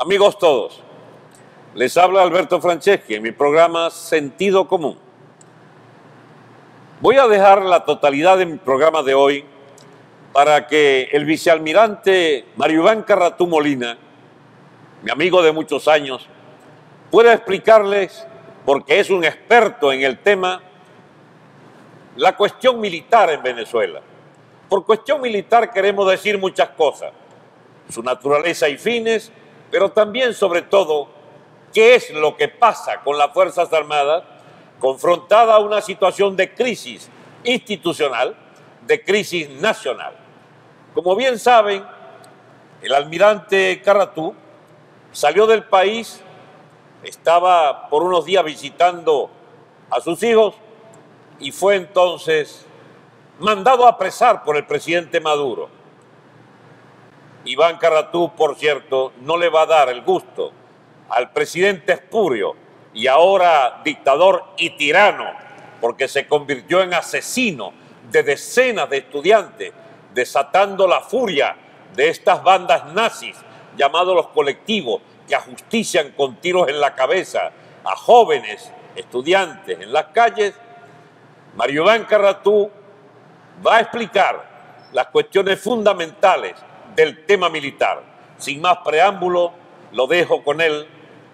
Amigos todos, les habla Alberto Franceschi en mi programa Sentido Común. Voy a dejar la totalidad de mi programa de hoy para que el vicealmirante Mario Iván Carratú Molina, mi amigo de muchos años, pueda explicarles, porque es un experto en el tema, la cuestión militar en Venezuela. Por cuestión militar queremos decir muchas cosas, su naturaleza y fines, pero también, sobre todo, qué es lo que pasa con las Fuerzas Armadas confrontada a una situación de crisis institucional, de crisis nacional. Como bien saben, el almirante Carratú salió del país, estaba por unos días visitando a sus hijos y fue entonces mandado a apresar por el presidente Maduro. Iván Carratú, por cierto, no le va a dar el gusto al presidente espurio y ahora dictador y tirano, porque se convirtió en asesino de decenas de estudiantes, desatando la furia de estas bandas nazis, llamados los colectivos, que ajustician con tiros en la cabeza a jóvenes estudiantes en las calles. Mario Iván Carratú va a explicar las cuestiones fundamentales del tema militar. Sin más preámbulo, lo dejo con él.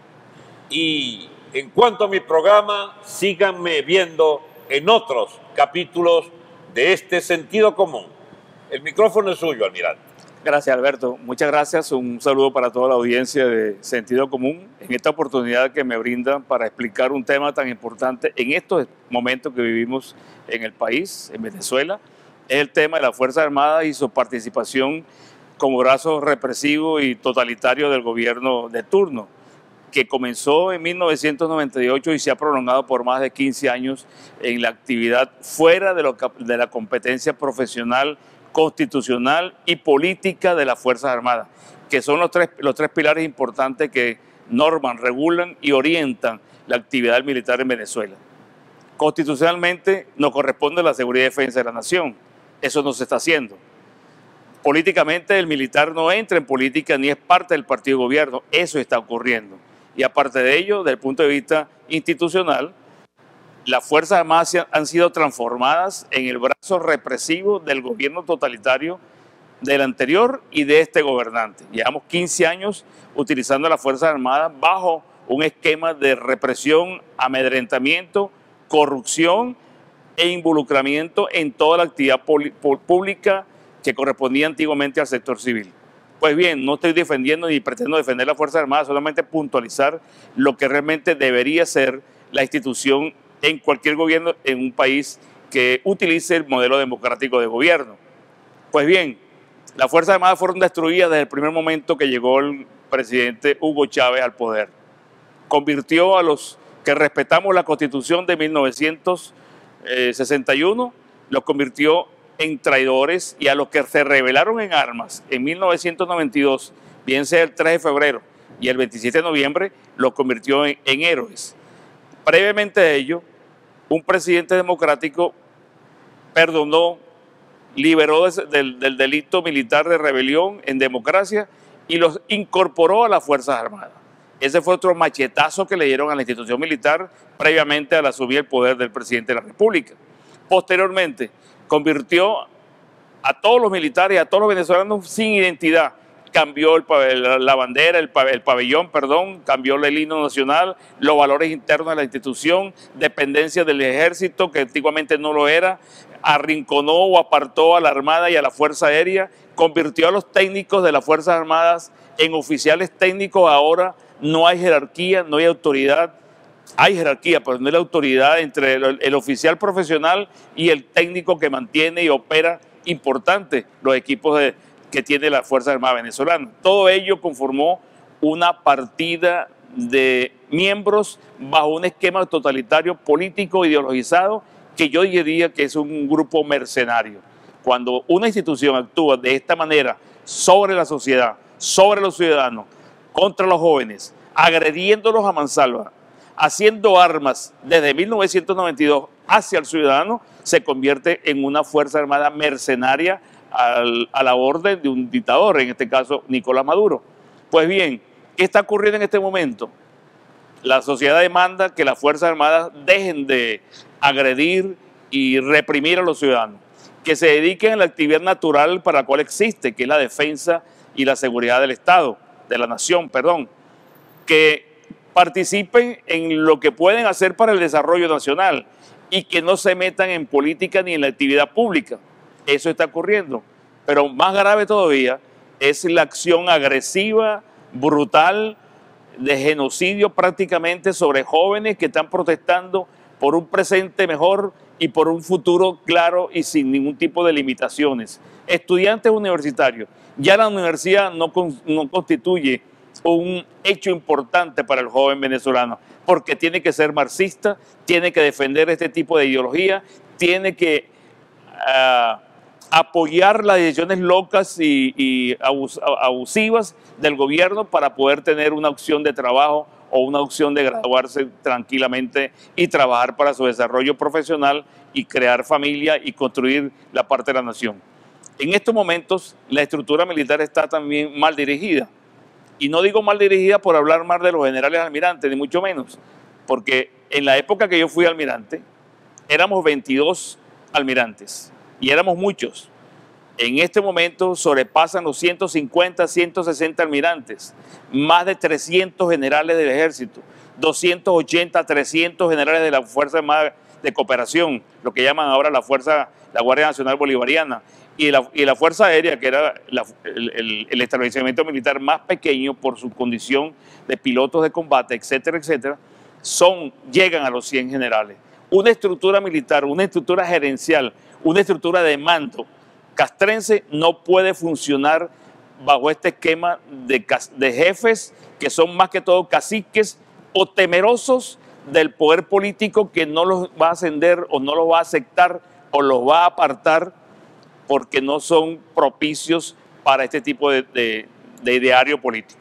Y en cuanto a mi programa, síganme viendo en otros capítulos de este Sentido Común. El micrófono es suyo, almirante. Gracias, Alberto. Muchas gracias. Un saludo para toda la audiencia de Sentido Común en esta oportunidad que me brindan para explicar un tema tan importante en estos momentos que vivimos en el país, en Venezuela. Es el tema de las Fuerzas Armadas y su participación como brazo represivo y totalitario del gobierno de turno, que comenzó en 1998 y se ha prolongado por más de 15 años en la actividad fuera de la competencia profesional, constitucional y política de las Fuerzas Armadas, que son los tres pilares importantes que norman, regulan y orientan la actividad militar en Venezuela. Constitucionalmente nos corresponde la seguridad y defensa de la nación. Eso no se está haciendo. Políticamente el militar no entra en política ni es parte del partido de gobierno. Eso está ocurriendo. Y aparte de ello, desde el punto de vista institucional, las Fuerzas Armadas han sido transformadas en el brazo represivo del gobierno totalitario del anterior y de este gobernante. Llevamos 15 años utilizando las Fuerzas Armadas bajo un esquema de represión, amedrentamiento, corrupción e involucramiento en toda la actividad pública que correspondía antiguamente al sector civil. Pues bien, no estoy defendiendo ni pretendo defender las Fuerzas Armadas, solamente puntualizar lo que realmente debería ser la institución en cualquier gobierno en un país que utilice el modelo democrático de gobierno. Pues bien, las Fuerzas Armadas fueron destruidas desde el primer momento que llegó el presidente Hugo Chávez al poder. Convirtió a los que respetamos la Constitución de 1961, los convirtió en traidores, y a los que se rebelaron en armas en 1992, bien sea el 3 de febrero y el 27 de noviembre, los convirtió en héroes. Previamente a ello, un presidente democrático perdonó, liberó del delito militar de rebelión en democracia y los incorporó a las Fuerzas Armadas. Ese fue otro machetazo que le dieron a la institución militar previamente al asumir el poder del presidente de la República. Posteriormente, convirtió a todos los militares, a todos los venezolanos sin identidad. Cambió la bandera, el pabellón, cambió el himno nacional, los valores internos de la institución, dependencia del ejército, que antiguamente no lo era, arrinconó o apartó a la Armada y a la Fuerza Aérea, convirtió a los técnicos de las Fuerzas Armadas en oficiales técnicos. Ahora no hay jerarquía, no hay autoridad. Hay jerarquía, pero no hay la autoridad entre el oficial profesional y el técnico que mantiene y opera importante los equipos que tiene la Fuerza Armada venezolana. Todo ello conformó una partida de miembros bajo un esquema totalitario político ideologizado que yo diría que es un grupo mercenario. Cuando una institución actúa de esta manera sobre la sociedad, sobre los ciudadanos, contra los jóvenes, agrediéndolos a mansalva, haciendo armas desde 1992 hacia el ciudadano, se convierte en una Fuerza Armada mercenaria a la orden de un dictador, en este caso Nicolás Maduro. Pues bien, ¿Qué está ocurriendo en este momento? La sociedad demanda que las Fuerzas Armadas dejen de agredir y reprimir a los ciudadanos, que se dediquen a la actividad natural para la cual existe, que es la defensa y la seguridad del Estado, de la nación, perdón, que participen en lo que pueden hacer para el desarrollo nacional y que no se metan en política ni en la actividad pública. Eso está ocurriendo. Pero más grave todavía es la acción agresiva, brutal, de genocidio prácticamente sobre jóvenes que están protestando por un presente mejor y por un futuro claro y sin ningún tipo de limitaciones. Estudiantes universitarios. Ya la universidad no constituye un hecho importante para el joven venezolano, porque tiene que ser marxista, tiene que defender este tipo de ideología, tiene que apoyar las decisiones locas y abusivas del gobierno para poder tener una opción de trabajo o una opción de graduarse tranquilamente y trabajar para su desarrollo profesional y crear familia y construir la parte de la nación. En estos momentos la estructura militar está también mal dirigida. Y no digo mal dirigida por hablar mal de los generales almirantes, ni mucho menos, porque en la época que yo fui almirante, éramos 22 almirantes y éramos muchos. En este momento sobrepasan los 150, 160 almirantes, más de 300 generales del ejército, 280, 300 generales de la Fuerza Armada de Cooperación, lo que llaman ahora la Guardia Nacional Bolivariana, y la Fuerza Aérea, que era el establecimiento militar más pequeño por su condición de pilotos de combate, etcétera, etcétera, llegan a los 100 generales. Una estructura militar, una estructura gerencial, una estructura de mando castrense no puede funcionar bajo este esquema de jefes que son más que todo caciques o temerosos del poder político que no los va a ascender o no los va a aceptar o los va a apartar porque no son propicios para este tipo de ideario político.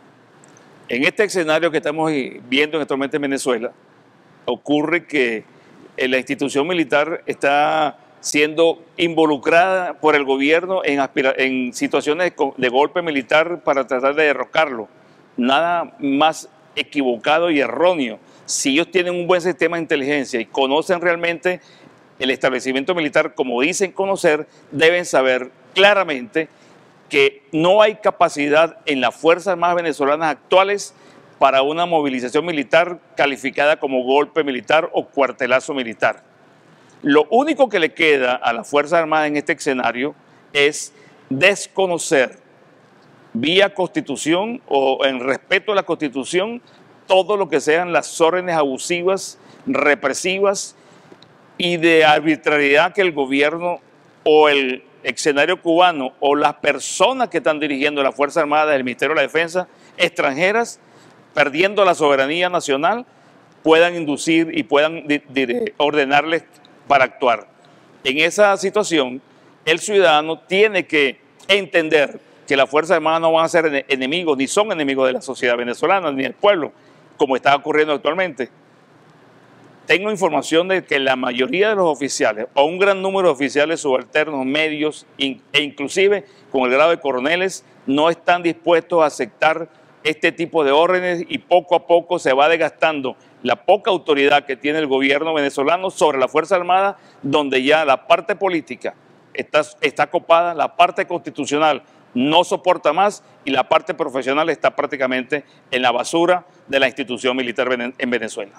En este escenario que estamos viendo actualmente en Venezuela, ocurre que la institución militar está siendo involucrada por el gobierno en situaciones de golpe militar para tratar de derrocarlo. Nada más equivocado y erróneo. Si ellos tienen un buen sistema de inteligencia y conocen realmente el establecimiento militar como dicen conocer, deben saber claramente que no hay capacidad en las Fuerzas Armadas venezolanas actuales para una movilización militar calificada como golpe militar o cuartelazo militar. Lo único que le queda a las Fuerzas Armadas en este escenario es desconocer vía Constitución o en respeto a la Constitución todo lo que sean las órdenes abusivas, represivas y de arbitrariedad que el gobierno o el escenario cubano o las personas que están dirigiendo las Fuerzas Armadas del Ministerio de la Defensa extranjeras, perdiendo la soberanía nacional, puedan inducir y puedan ordenarles para actuar. En esa situación, el ciudadano tiene que entender que las Fuerzas Armadas no van a ser enemigos, ni son enemigos de la sociedad venezolana, ni del pueblo, como está ocurriendo actualmente. Tengo información de que la mayoría de los oficiales, o un gran número de oficiales subalternos, medios e inclusive con el grado de coroneles, no están dispuestos a aceptar este tipo de órdenes y poco a poco se va desgastando la poca autoridad que tiene el gobierno venezolano sobre la Fuerza Armada, donde ya la parte política está copada, la parte constitucional no soporta más y la parte profesional está prácticamente en la basura de la institución militar en Venezuela.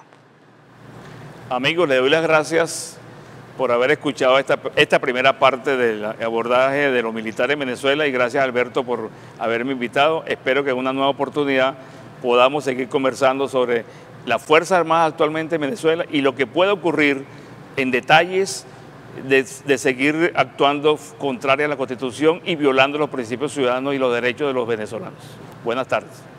Amigos, les doy las gracias por haber escuchado esta primera parte del abordaje de los militares en Venezuela y gracias Alberto por haberme invitado. Espero que en una nueva oportunidad podamos seguir conversando sobre las Fuerzas Armadas actualmente en Venezuela y lo que puede ocurrir en detalles de seguir actuando contraria a la Constitución y violando los principios ciudadanos y los derechos de los venezolanos. Buenas tardes.